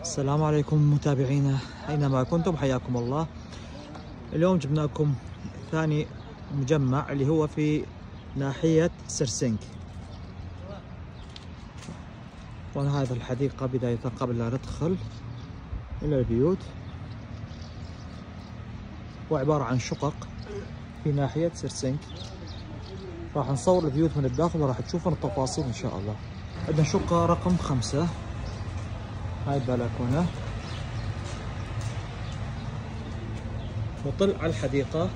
السلام عليكم متابعينا أينما كنتم، حياكم الله. اليوم جبنا لكم ثاني مجمع اللي هو في ناحية سرسنك. وهذا الحديقة بداية قبل لا ندخل إلى البيوت، وعبارة عن شقق في ناحية سرسنك. راح نصور البيوت من الداخل وراح تشوفون التفاصيل إن شاء الله. عندنا شقة رقم 5، هاي البلكونة وطل على الحديقة.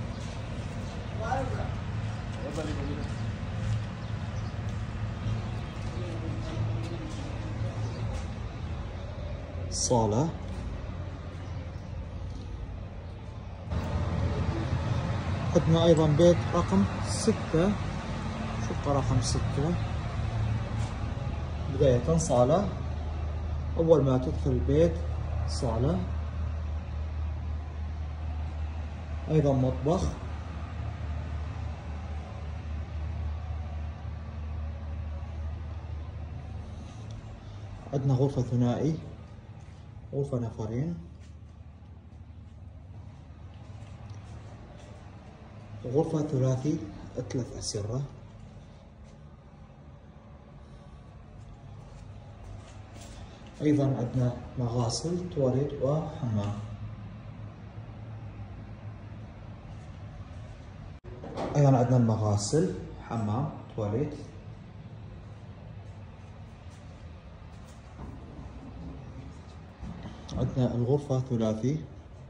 صالة، عندنا أيضا بيت رقم 6، شقة رقم 6 بداية صالة. أول ما تدخل البيت صالة، أيضا مطبخ، عندنا غرفة ثنائي، غرفة نفرين، غرفة ثلاثي 3 أسرة، أيضا عندنا مغاسل، تواليت وحمام. أيضا عندنا المغاسل، حمام، تواليت. عندنا الغرفة ثلاثي،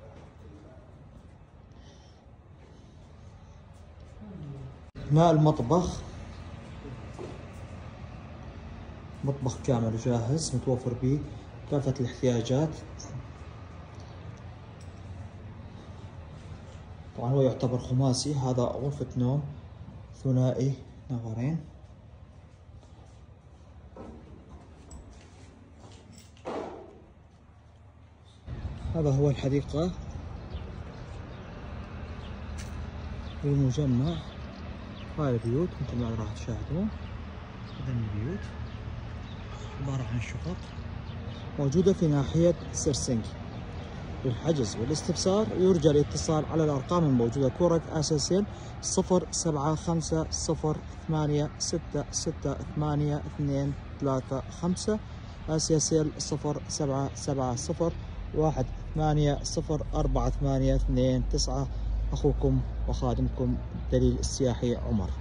ماء المطبخ، مطبخ كامل جاهز متوفر به كافة الاحتياجات. طبعا هو يعتبر خماسي. هذا غرفة نوم ثنائي نفرين. هذا هو الحديقة للمجمع. هاي البيوت مثل ما راح تشاهدون. هذا البيوت عبارة عن شقق موجودة في ناحية سرسنك. للحجز والاستفسار يرجى الاتصال على الأرقام الموجودة. كورك آساسين 075006688235، آسياسيل 077018048229. أخوكم وخادمكم دليل السياحي عمر.